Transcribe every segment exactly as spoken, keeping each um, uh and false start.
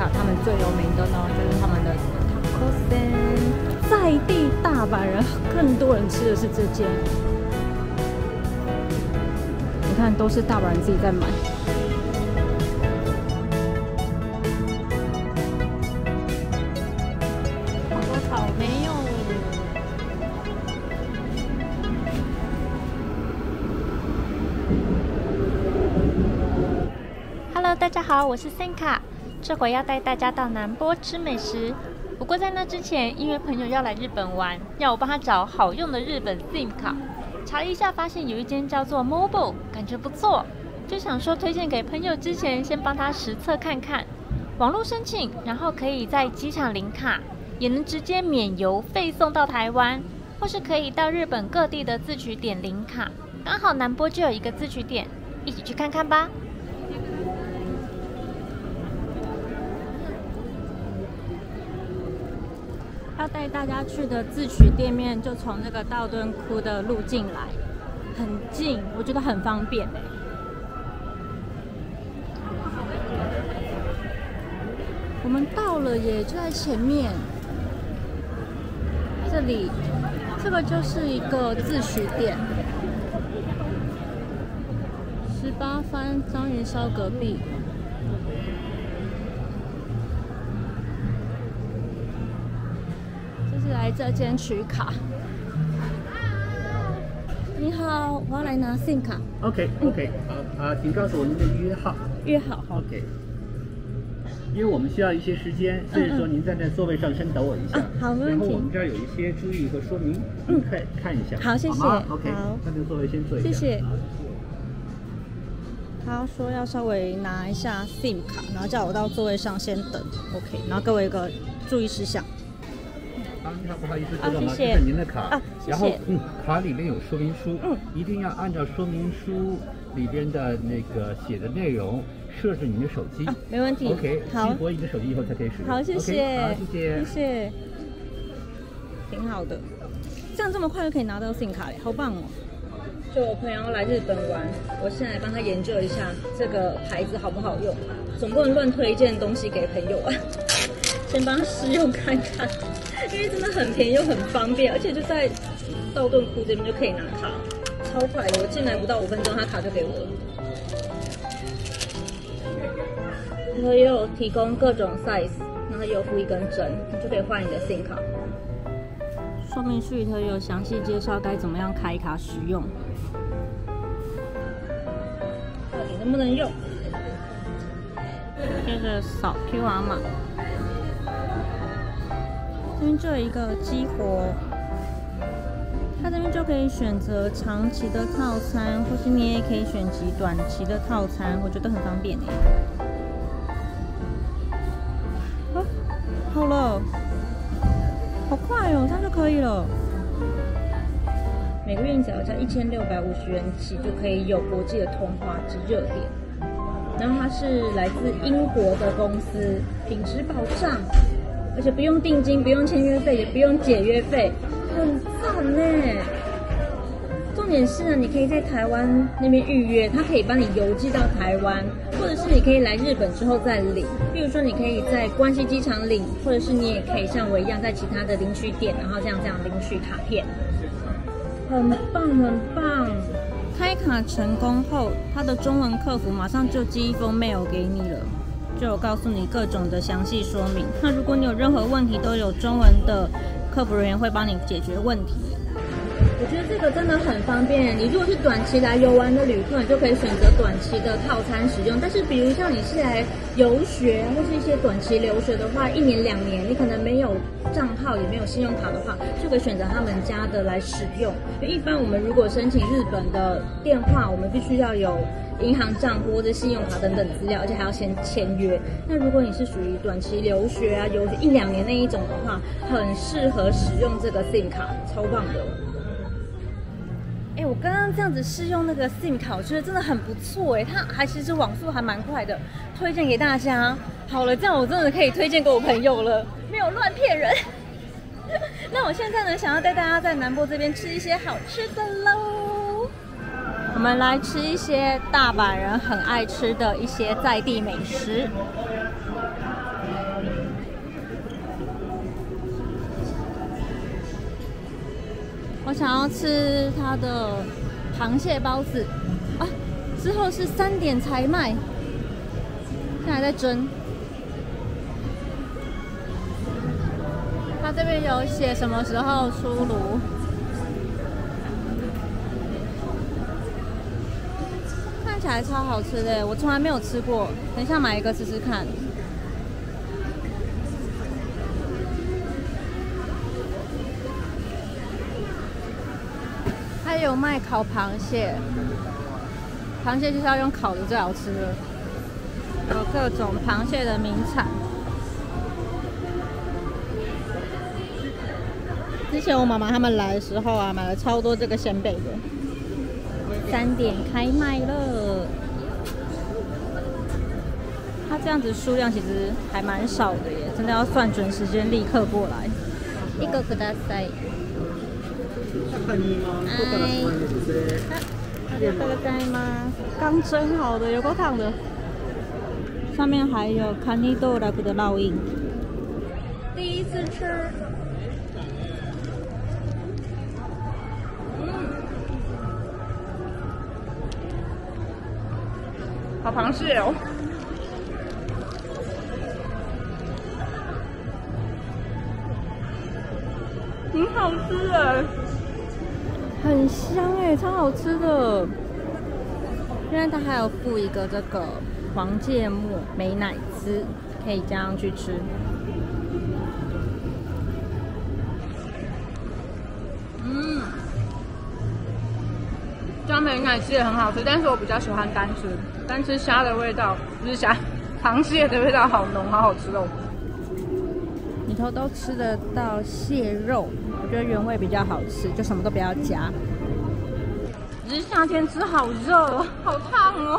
卡，他们最有名的呢就是他们的 taco stand， 在地大阪人更多人吃的是这间。你看，都是大阪人自己在买。好多草莓哟。 Hello， 大家好，我是 Senka， 这回要带大家到南波吃美食。不过在那之前，因为朋友要来日本玩，要我帮他找好用的日本 SIM 卡。查了一下，发现有一间叫做 Mobile， 感觉不错，就想说推荐给朋友之前，先帮他实测看看。网络申请，然后可以在机场领卡，也能直接免邮费送到台湾，或是可以到日本各地的自取点领卡。刚好南波就有一个自取点，一起去看看吧。 要带大家去的自取店面就从那个道顿窟的路进来，很近，我觉得很方便。我们到了耶，就在前面。这里，这个就是一个自取店，十八番章鱼烧隔壁。来这间取卡。你好，我要来拿 SIM 卡。 OK OK， 好啊，请告诉我您的约号。 约好。 OK。因为我们需要一些时间，所以说您在那座位上先等我一下。 啊、好，没问题。 然后我们这儿有一些注意和说明，嗯，看看一下。 好，谢谢。 好 OK， 好， 那这个座位先坐一下。 谢谢。他说要稍微拿一下 SIM 卡，然后叫我到座位上先等。OK， 然后给我一个注意事项。 啊，你好，不好意思， 啊，谢谢。 这是您的卡， 啊，谢谢。 然后，嗯，卡里面有说明书， 嗯， 一定要按照说明书里边的那个写的内容设置你的手机。 啊，没问题。 OK， 好， 激活你的手机以后才可以使用。 好，谢谢。 Okay, 好，谢谢。 谢谢。挺好的，这样这么快就可以拿到 SIM 卡嘞，好棒哦！就我朋友要来日本玩，我现在帮他研究一下这个牌子好不好用，总不能乱推荐东西给朋友啊。先帮他试用看看。因为真的很便宜又很方便，而且就在道顿窟这边就可以拿卡，超快的。我进来不到五分钟，他卡就给我了。然后也有提供各种 size， 然后也有附一根针，你就可以换你的 SIM 卡。说明书里头有详细介绍该怎么样开卡使用，到底能不能用？接着扫 Q R 码。这边就有一个激活，它这边就可以选择长期的套餐，或是你也可以选择短期的套餐，我觉得很方便耶。啊，好了，好快哦，这样就可以了。每个月你只要交一千六百五十元起，就可以有国际的通话及热点。然后它是来自英国的公司，品质保障。而且不用定金，不用签约费，也不用解约费，很赞呢。重点是呢，你可以在台湾那边预约，它可以帮你邮寄到台湾，或者是你可以来日本之后再领。比如说，你可以在关西机场领，或者是你也可以像我一样在其他的领取点，然后这样这样领取卡片，很棒很棒。开卡成功后，它的中文客服马上就寄一封 mail 给你了。就有告诉你各种的详细说明。那如果你有任何问题，都有中文的客服人员会帮你解决问题。我觉得这个真的很方便。你如果是短期来游玩的旅客，你就可以选择短期的套餐使用。但是，比如像你是来游学或是一些短期留学的话，一年两年，你可能没有账号也没有信用卡的话，就可以选择他们家的来使用。一般我们如果申请日本的电话，我们必须要有银行账户或者信用卡等等资料，而且还要先签约。那如果你是属于短期留学啊、游学一两年那一种的话，很适合使用这个 SIM 卡，超棒的。哎、欸，我刚刚这样子试用那个 SIM 卡，我觉得真的很不错哎，它还其实网速还蛮快的，推荐给大家。好了，这样我真的可以推荐给我朋友了，没有乱骗人。那我现在呢，想要带大家在南波这边吃一些好吃的喽。我们来吃一些大阪人很爱吃的一些在地美食。 我想要吃它的螃蟹包子啊，之后是三点才卖，现在还在蒸。它这边有写什么时候出炉，看起来超好吃的，我从来没有吃过，等一下买一个吃吃看。还有卖烤螃蟹，螃蟹就是要用烤的最好吃了，有各种螃蟹的名产。之前我妈妈他们来的时候啊，买了超多这个鲜贝的。三点开卖了，它这样子数量其实还蛮少的耶，真的要算准时间立刻过来。一个ください。哎，ありがとうございます。刚蒸好的，有够烫的。上面还有カニ道楽的烙印。第一次吃。好螃蟹哦，很好吃哎，很香哎，超好吃的。因为它还有附一个这个黄芥末美乃滋，可以加上去吃。嗯。加美乃滋也很好吃，但是我比较喜欢单吃，单吃虾的味道，不是虾，螃蟹的味道好浓，好好吃哦。里头都吃得到蟹肉，我觉得原味比较好吃，就什么都不要加。只是夏天吃好热哦，好烫哦。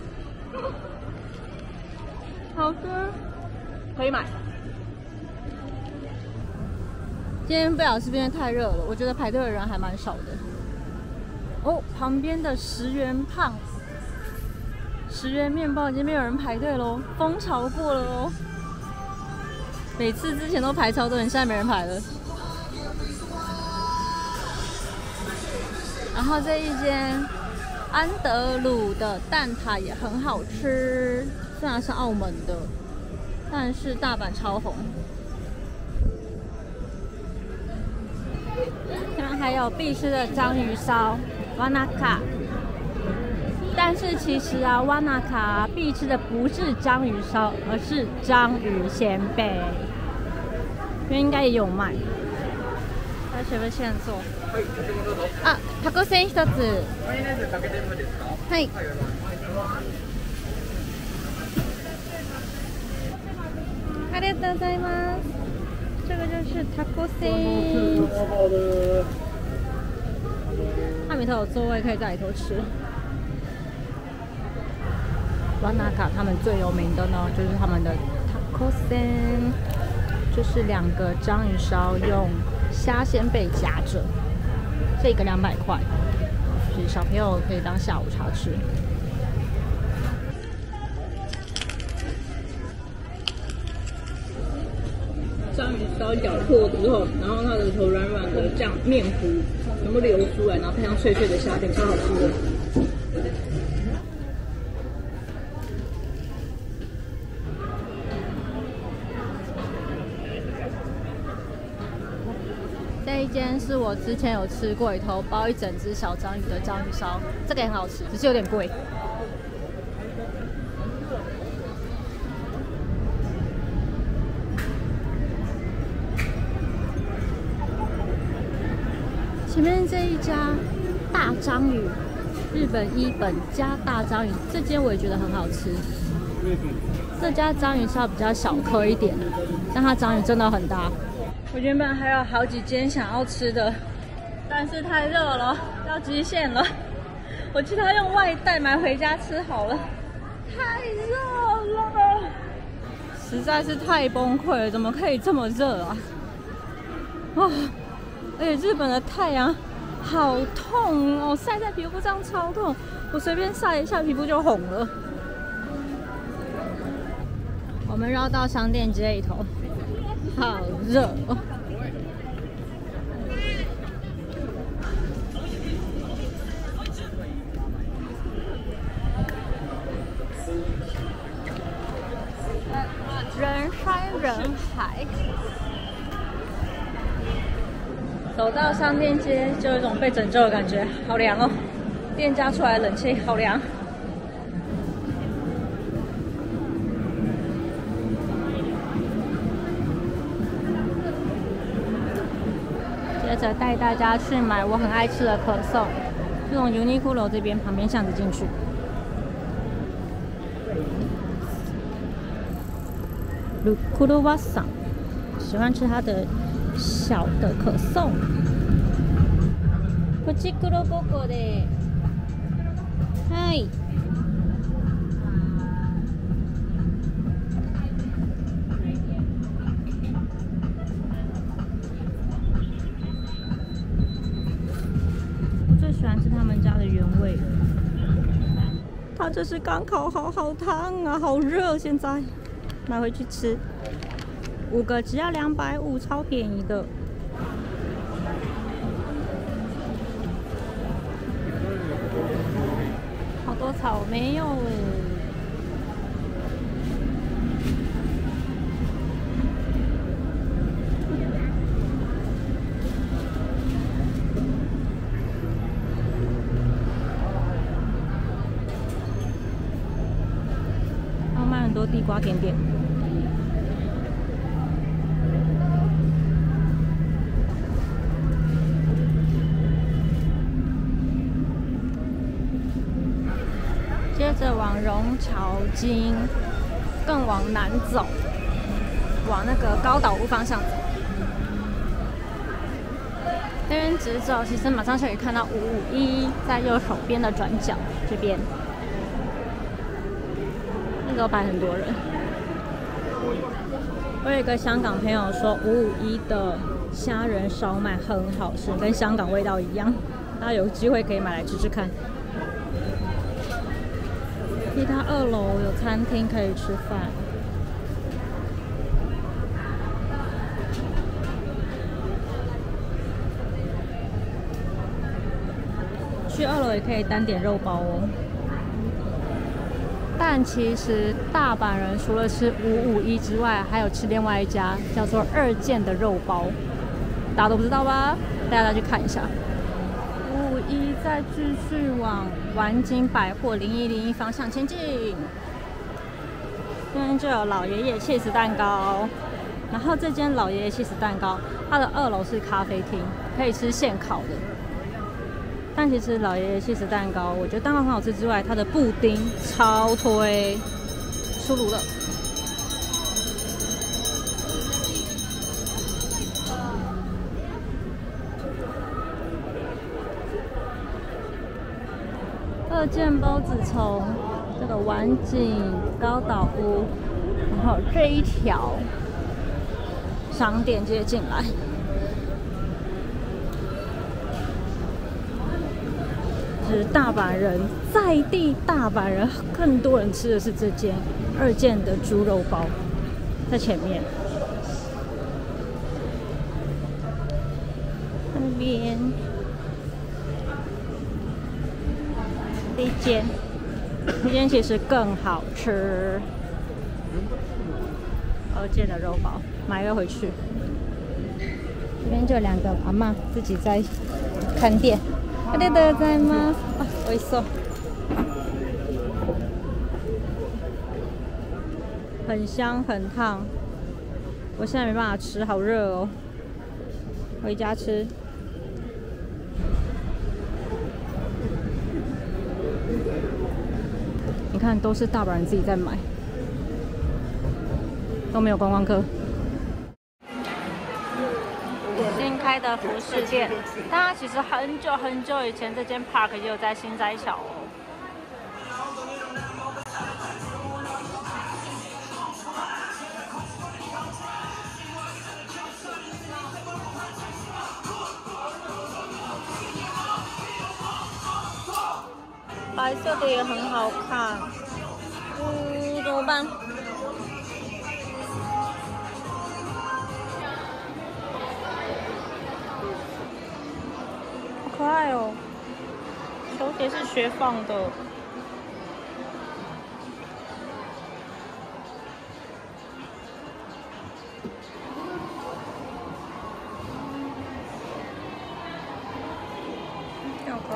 好吃，可以买。今天不晓得是不是太热了，我觉得排队的人还蛮少的。哦，旁边的十元胖、十元面包已经没有人排队喽，风潮过了哦。每次之前都排超多人，现在没人排了。然后这一间安德鲁的蛋挞也很好吃，虽然是澳门的，但是大阪超红。这边还有必吃的章鱼烧。瓦纳卡，但是其实啊，瓦纳卡必吃的不是章鱼烧，而是章鱼鲜贝，因为应该也有卖。来，随便现做。啊、タコせん一つ。はい。ありがとうございます。这个就是タコせん。它里头有座位，可以在里头吃。瓦纳卡他们最有名的呢，就是他们的 taco sen， 就是两个章鱼烧用虾鲜贝夹着，这个两百块，所以小朋友可以当下午茶吃。章鱼烧咬破之后，然后它的头软软的，这样面糊全部流出来，然后配上脆脆的虾饼，超好吃的。这一间是我之前有吃过，里头包一整只小章鱼的章鱼烧，这个也很好吃，只是有点贵。前面这一家大章鱼，日本一本加大章鱼，这间我也觉得很好吃。这家章鱼烧比较小颗一点，但它章鱼真的很大。我原本还有好几间想要吃的，但是太热了，要极限了。我记得要用外带买回家吃好了，太热了，实在是太崩溃了，怎么可以这么热啊？哦。而且日本的太阳好痛哦，晒在皮肤上超痛，我随便晒一下皮肤就红了。我们绕到商店街里头，好热哦。 人海。 走到商店街，就有一种被拯救的感觉，好凉哦！店家出来冷气，好凉。接着带大家去买我很爱吃的可颂，就从 Uniqlo 这边旁边巷子进去。鲁库鲁瓦桑，喜欢吃它的小的可颂。こっち黒ごこで、はい。我最喜欢吃他们家的原味。它这是刚烤好，好烫啊，好热！现在买回去吃，五个只要两百五，超便宜的。好多草莓哟！然后卖很多地瓜甜点。接着往荣潮经，更往南走，往那个高岛屋方向走。那边直走，其实马上就可以看到五五一，在右手边的转角这边，那都摆很多人。我有一个香港朋友说，五五一的虾仁烧麦很好吃，跟香港味道一样，大家有机会可以买来吃吃看。其他二楼有餐厅可以吃饭，去二楼也可以单点肉包哦。但其实大阪人除了吃五五一之外，还有吃另外一家叫做二件的肉包，大家都不知道吧？大家再去看一下。五五一再继续往丸金百货零一零一方向前进，这边就有老爷爷起司蛋糕，然后这间老爷爷起司蛋糕，它的二楼是咖啡厅，可以吃现烤的。但其实老爷爷起司蛋糕，我觉得蛋糕很好吃之外，它的布丁超推，出炉了。二件包子从这个丸景高岛屋，然后这一条商店接进来。是大阪人在地大阪人，更多人吃的是这间二件的猪肉包，在前面。那边。这一间，这间其实更好吃。二件的肉包，买一个回去。这边就两个阿嬷自己在看店。ありがとうございます。啊，美味しそう。很香很烫，我现在没办法吃，好热哦。回家吃。你看，都是大阪人自己在买，都没有观光客。新开的服饰店，但它其实很久很久以前，这间 Park 就有在新斋桥哦。白色的也很好看，嗯，怎么办？好可爱哦，球鞋是雪纺的。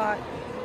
拜。